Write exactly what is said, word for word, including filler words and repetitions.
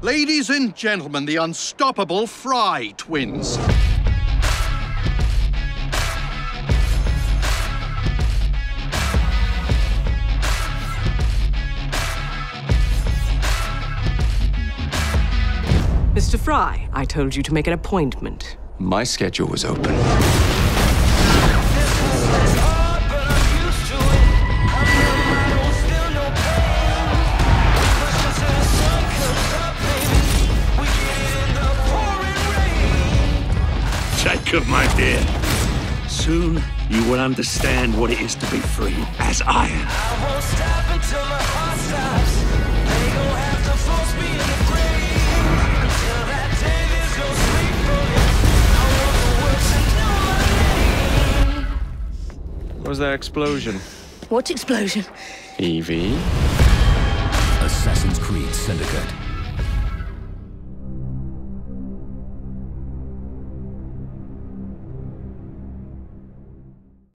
Ladies and gentlemen, the unstoppable Frye twins. Mister Frye, I told you to make an appointment. My schedule was open. Jacob, my dear, soon you will understand what it is to be free, as I am. I won't stop until my heart stops. They gon' have to force me in the grave. Until that day there's no sleep for me. I want the world to know my name. What was that explosion? What explosion? Evie? Assassin's Creed Syndicate.